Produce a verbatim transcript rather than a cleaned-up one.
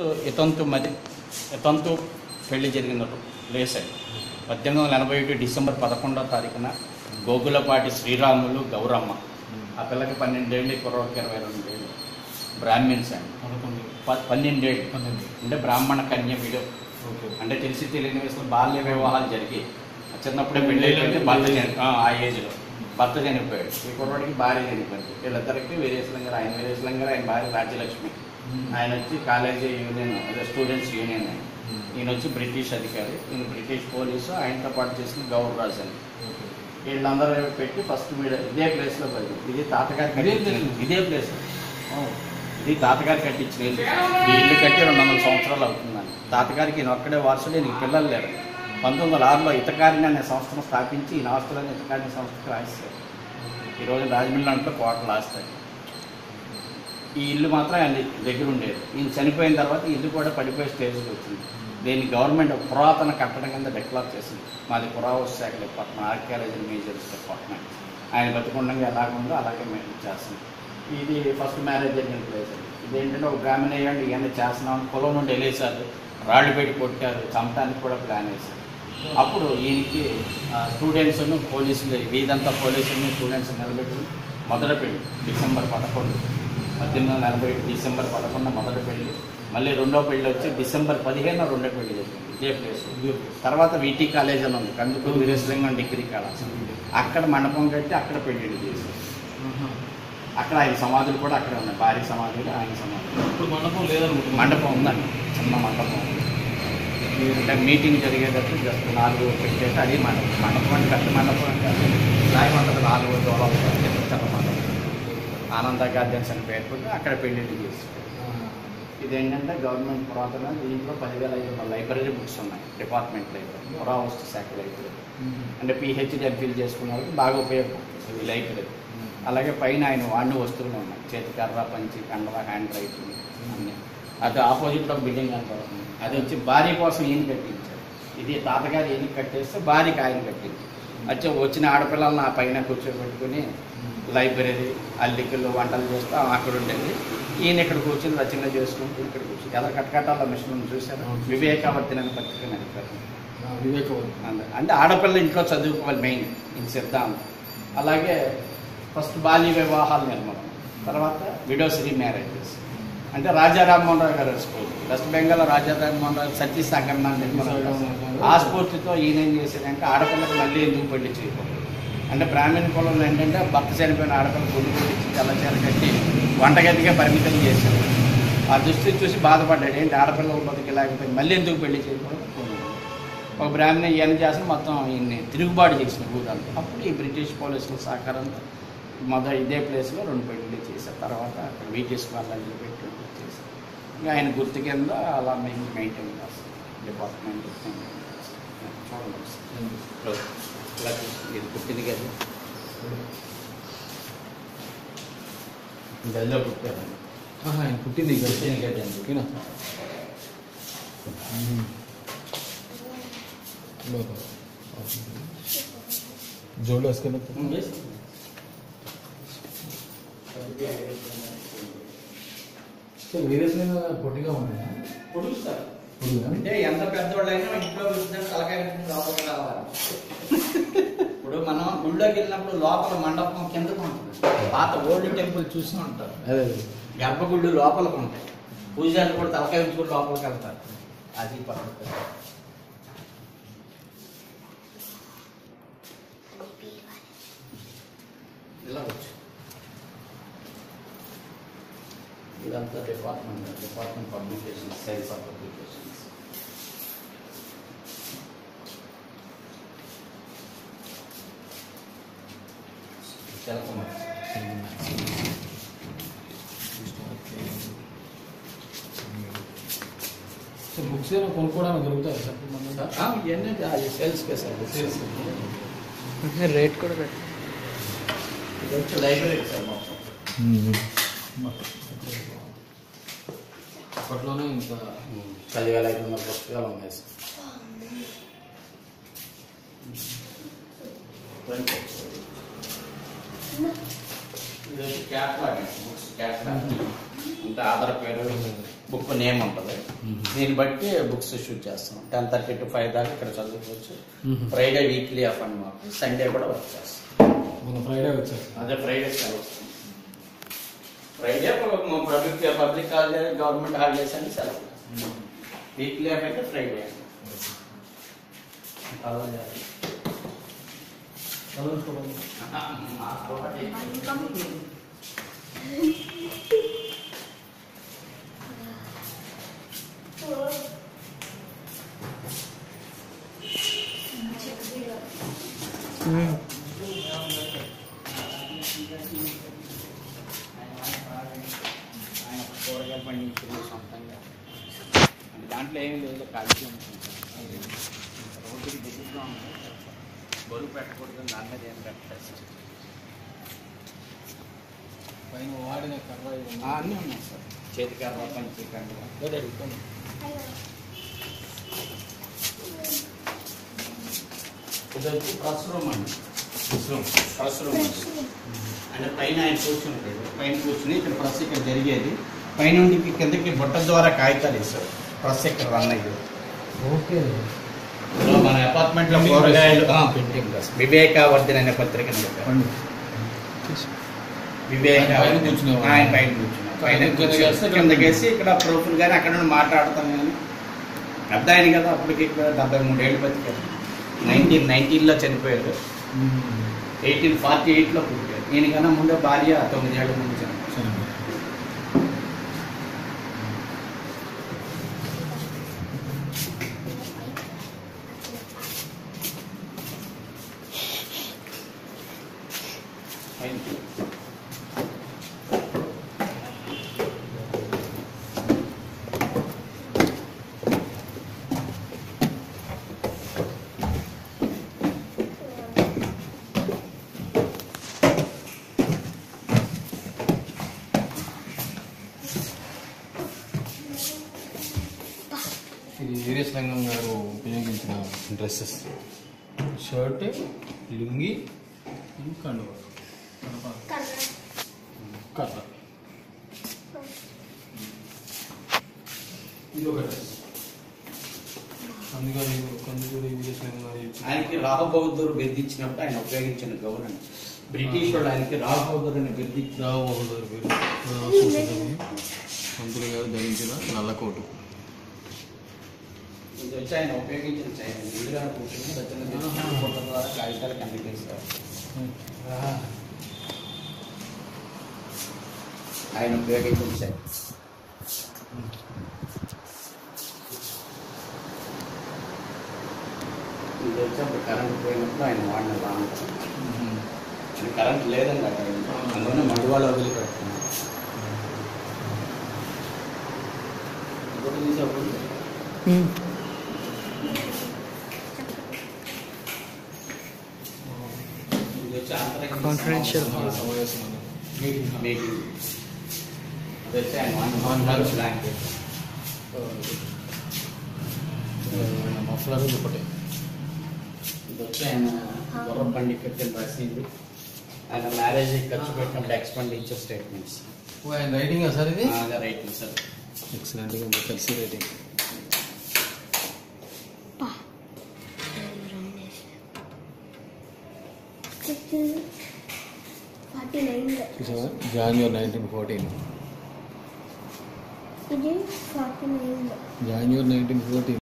ఇతంతు మరి ఇతంతు పెళ్లి జరిగిన ప్లేస్ అది పద్దెనిమిది వందల ఎనభై ఒకటి డిసెంబర్ పదకొండవ తారీఖున గోగులపాటి శ్రీరాములు గౌరమ్మ. ఆ పిల్లకి పన్నెండేళ్ళు, కుర్రోడికి ఇరవై రెండేళ్ళు. బ్రాహ్మిన్స్ అండి. పన్నెండేళ్ళు అంటే బ్రాహ్మణ కన్య విడో. అంటే తెలిసి తెలియని వయసులో బాల్య వివాహాలు జరిగి చిన్నప్పుడే పెళ్ళి అయిపోయింది. భర్త చని ఆ ఏజ్లో భర్త చనిపోయాడు. ఈ కుర్రోడికి భార్య చనిపోయింది. వీళ్ళిద్దరికి వీరేశలింగ గారు, ఆయన వీరేశలింగ గారు, ఆయన భార్య రాజ్యలక్ష్మి. ఆయన వచ్చి కాలేజీ యూనియన్ అదే స్టూడెంట్స్ యూనియన్ ఆయన. ఈయన వచ్చి బ్రిటిష్ అధికారి, ఈయన బ్రిటిష్ పోలీసు, ఆయనతో పాటు చేసిన గౌరవరాజు అని. వీళ్ళందరూ పెట్టి ఫస్ట్ వీడు ఇదే ప్లేస్లో పోయింది. ఇది తాతగారు కట్టించిన ఇదే ప్లేస్. ఇది తాతగారు కట్టించిన ఇల్లు. ఈ ఇల్లు కట్టి రెండు వందల సంవత్సరాలు అవుతుందని. తాతగారికి ఈయన ఒక్కడే వారసుడు, ఈయనకి పిల్లలు లేరు. పంతొమ్మిది వందల ఆరులో ఇతకారిణి అనే సంస్థను స్థాపించి ఈ ఆస్తులని ఇతకారిణి సంస్థకు రాయిస్తారు. ఈరోజు రాజమండ్రిలో కోటలు ఆస్తాయి. ఈ ఇల్లు మాత్రం ఆయన దగ్గర ఉండేది. ఈయన చనిపోయిన తర్వాత ఈ ఇల్లు కూడా పడిపోయే స్టేజ్కి వచ్చింది. దీన్ని గవర్నమెంట్ పురాతన కట్టడం కింద డిక్లేర్ చేసింది. మాది పురావస్తు శాఖ డిపార్ట్మెంట్, ఆర్కియాలజీ మేజర్స్ డిపార్ట్మెంట్. ఆయన బతుకుండగా ఎలాగుందో అలాగే మేము చేస్తుంది. ఇది ఫస్ట్ మ్యారేజ్ జరిగిన ప్లేస్ అండి. ఇదేంటంటే ఒక బ్రాహ్మణ అయ్యండి ఇవన్నీ చేస్తున్నాం. పొలం నుండి వెళ్ళేసారు, రాళ్ళు పెట్టి కొట్టారు, చంపడానికి కూడా ప్లాన్ వేశారు. అప్పుడు ఈయనకి స్టూడెంట్స్ పోలీసులు వీధంతా పోలీసులను స్టూడెంట్స్ నిలబెట్టి మొదటి పెళ్ళి డిసెంబర్ పదకొండు పద్దెనిమిది వందల ఎనభై డిసెంబర్ పదకొండు మొదటి పెళ్ళి. మళ్ళీ రెండో పెళ్ళి వచ్చి డిసెంబర్ పదిహేను రెండో పెళ్లి జరిగింది ఇదే ప్లేస్. తర్వాత వీటీ కాలేజ్ అని ఉంది, కందుకూరు వీరేశలింగం డిగ్రీ కాలేజ్. అక్కడ మండపం కట్టి అక్కడ పెళ్ళిళ్ళు చేశారు. అక్కడ ఆయన సమాధులు కూడా అక్కడే ఉన్నాయి. భారీ సమాధులు, ఆయన సమాధులు. ఇప్పుడు మండపం లేదనుకుంటున్నాను. మండపం ఉందండి, చిన్న మండపం ఉంది. అంటే మీటింగ్ జరిగేటప్పుడు జస్ట్ నాలుగు పెట్టేసి అది మండపం. మండపం అంటే పెద్ద మండపం అంటే అది రాయమంటది నాలుగు దూరాలు చిన్న మండపం. ఆనంద గార్డెన్స్ అని పేర్కొంటే అక్కడ పెళ్ళిళ్ళు చేసి. ఇదేంటంటే గవర్నమెంట్ పురాతన దీంట్లో పదివేల ఐదు వందల లైబ్రరీ బుక్స్ ఉన్నాయి. డిపార్ట్మెంట్ లైబ్రరీ, పురావస్తు శాఖ లైబ్రరీ. అంటే పిహెచ్డి ఎంఫిల్ చేసుకున్న వాళ్ళకి బాగా ఉపయోగపడుతుంది ఈ లైబ్రరీ. అలాగే పైన ఆయన వాడిన వస్తువులు ఉన్నాయి. చేతి కర్ర, పంచి, కండవ, హ్యాండ్ రైటింగ్ అన్నీ. అది ఆపోజిట్లో బిల్డింగ్ కనపడుతుంది. అది వచ్చి భార్య కోసం ఈయన కట్టించారు. ఇది తాతగారు ఈయన కట్టేస్తే భార్యకి ఆయన కట్టించారు. వచ్చి వచ్చిన ఆడపిల్లలను ఆ పైన కూర్చోబెట్టుకుని లైబ్రరీ, అల్లికలు, వంటలు చేస్తూ అక్కడ ఉండేది. ఈయన ఇక్కడ కూర్చొని రచన చేసుకుంటూ ఇక్కడ కూర్చొని ఎలా కట్టకట్టాల మిషన్ చూశారు. వివేకావర్తి అనే పత్రిక నడిపారు. వివేకవర్తి అంటే ఆడపిల్ల ఇంట్లో చదువుకోవాలి మెయిన్ ఇది సిద్ధాంతం. అలాగే ఫస్ట్ బాల్య వివాహాలు నిర్మాణం, తర్వాత విడోస్ రీమ్యారేజెస్. అంటే రాజా రామ్మోహన్ రావు గారు స్కూల్ వెస్ట్ బెంగాల్ రాజా రామ్మోహన్ రావు సతీ సంగమనాన్ని నిర్మాణం. ఆ స్ఫూర్తితో ఈయన ఏం చేసేదంటే ఆడపిల్లకి మళ్ళీ ఎందుకు పెళ్లి చేయకూడదు అంటే బ్రాహ్మణ కులంలో ఏంటంటే భర్త చనిపోయిన ఆడపిల్ల గుండు కొట్టించి తెల్లచీర కట్టి వంటగదిగా పరిమితం చేశారు. ఆ దృష్టి చూసి బాధపడ్డాడు. ఏంటి ఆడపిల్లలు బతికేలాగిపోయింది, మళ్ళీ ఎందుకు పెళ్లి చేయకూడదు. ఒక బ్రాహ్మణ ఇవన్నీ చేసిన మొత్తం ఈయన్ని తిరుగుబాటు చేసిన ఊరంతా. అప్పుడు ఈ బ్రిటిష్ పోలీసుల సహకారంతో మొదటి ఇదే ప్లేస్లో రెండు పెళ్లి చేశారు. తర్వాత అక్కడ వీటీఎస్ వాళ్ళని పెట్టి చేశారు. ఇంకా ఆయన గుర్తు కింద అలా మేము మెయింటైన్ చేస్తాం డిపార్ట్మెంట్. చూడండి ఇలా ఇది పుట్టింది కదా, గదిలో పుట్టారండి. ఆయన పుట్టింది పుట్టింది కదండి. ఓకేనా? జోళ్ళు వేసుకెళ్ళి వీరేశలింగ పొట్టిగా ఉన్నాయి. పొడుస్తారు అంటే ఎంత పెద్దవాళ్ళైనా ఇంట్లో కూర్చున్నట్టు తలకాయ లోపలికి రావాలి. ఇప్పుడు మనం గుళ్ళోకి వెళ్ళినప్పుడు లోపల మండపం కిందకు ఉంటుంది. పాత ఓల్డ్ టెంపుల్ చూసి ఉంటారు. అదే గర్భగుళ్ళు లోపలికి ఉంటాయి. పూజారులు కూడా తలకాయ ఉంచుకొని లోపలికి వెళ్తారు. అది పద్ధతి. ఇలా వచ్చు. ఇదంతా department department publications, science of publications. Books ఏమైనా కొనుక్కోవడానికి దొరుకుతాయి సార్? ఇవన్నీ సేల్స్ సార్. సేల్స్ రేట్ కూడా పెట్టు. ఇది వచ్చి లైబ్రరీ సార్ మొత్తం. అప్పట్లోనే ఇంకా పదివేల ఐదు వందల పుస్తకాలు ఉన్నాయి సార్. ఇది వచ్చి క్యాట్లాగ్, బుక్స్ క్యాట్లాగ్. అంటే ఆధార్ పేరు, బుక్ నేమ్ ఉంటుంది. దీన్ని బట్టి బుక్స్ షూట్ చేస్తాం. టెన్ థర్టీ టు ఫైవ్ దాకా ఇక్కడ చదువుకోవచ్చు. ఫ్రైడే వీక్లీ ఆఫ్ అండ్ మాకు సండే కూడా వర్క్ చేస్తాం. ఫ్రైడే వచ్చారు. అదే ఫ్రైడే సెలవు వస్తుంది. Friday public public holiday, government holidays అని సెలవు. వీక్లీ ఆఫ్ అయితే ఫ్రైడే. కూరగాయలు పండించుకుని సొంతంగా దాంట్లో ఏమీ లేదు. కాల్షియం రోడ్డుకి దగ్గరగా ఉంటుంది. బరువు పెట్టకూడదు, దాని మీద ఏం పెట్టేసి పైన వాడిన కర్ర అన్నీ ఉన్నాయి సార్. చేతి కర్ర, పంచి కర్ర అడుగుతాను. ఇది వచ్చి ప్రెస్ రూమ్ అండి. ప్రెస్ రూమ్ అంటే పైన ఆయన కూర్చుంటాడు. పైన కూర్చుని ఇక్కడ ప్రెస్ ఇక్కడ జరిగేది. పైనుండి కిందకి బుట్ట ద్వారా కాగితాలు వేస్తారు. ప్రెస్ ఇక్కడ రన్ అయ్యేది. ఓకే. మన అపార్ట్మెంట్ లో కూరగాయలు ప్రింటింగ్ ప్రెస్ వివేకావర్ధన్ అనే పత్రికను చెప్పారు. వివేక ఆయన పైన కూర్చున్నాం. పైన కూర్చొని కిందకేసి ఇక్కడ ప్రూఫ్లు కానీ అక్కడ నుండి మాట్లాడతాం. కానీ పెద్ద ఆయన కదా, అప్పటికి ఇక్కడ డెబ్బై మూడేళ్ళు బతికారు. నైన్టీన్ నైన్టీన్లో చనిపోయారు. ఎయిటీన్ ఫార్టీ ఎయిట్లో పుట్టారు. ఈయనకన్నా ముందే భార్య తొమ్మిదేళ్ల ముందు చనిపోయారు. ఇది వీరేశ్ లింగం గారు ఉపయోగించిన డ్రెస్సెస్, షర్ట్, లుంగి, కండువ, కర్ర. ఇది ఒక డ్రెస్. అందుకని కందుకూరి వీరేశ్ లింగం గారు ఆయనకి రాహుబౌద్ధుడు బెదిరించినప్పుడు ఆయన ఉపయోగించిన గౌరవం. బ్రిటిష్ వాళ్ళు ఆయనకి రాహుబౌద్ధుడు అని బెదిరించి రావు బహదూర్ పేరు పంతులు గారు ధరించిన నల్లకోటు. ఇది వచ్చి ఆయన ఉపయోగించిన చైన్. ఇందులో కూర్చొని రచన చేసిన ఫోటో ద్వారా కాగితాలు కనిపిస్తారు. ఆయన ఉపయోగించిన చైన్. ఇది వచ్చి అప్పుడు కరెంట్ పోయినప్పుడు ఆయన వాడిన లాంగ్. కరెంట్ లేదండి అక్కడ, అందులోనే మడువాళ్ళు వదిలి పెడుతున్నాం. ఇంకోటి తీసేప్పుడు కాన్ఫిడెన్షియల్ సమావేశం మీటింగ్. అది వచ్చి ఆయన వన్ మంత్ లాంగ్వేజ్. మఫ్లర్ ఒకటి. ఇది వచ్చి ఆయన గుర్రం బండి కట్టిన రసీదు. ఆయన మ్యారేజ్ ఖర్చు పెట్టినప్పుడు ఎక్స్పెండిచర్ స్టేట్మెంట్స్. ఆయన రైటింగ్ సార్ ఇది? అదే రైటింగ్ సార్. ఎక్సలెంట్గా ఉంది కలిసి రైటింగ్. చూసావా, జాన్యువరి నైన్టీన్ ఫోర్టీన్ ఇది forty nine January nineteen fourteen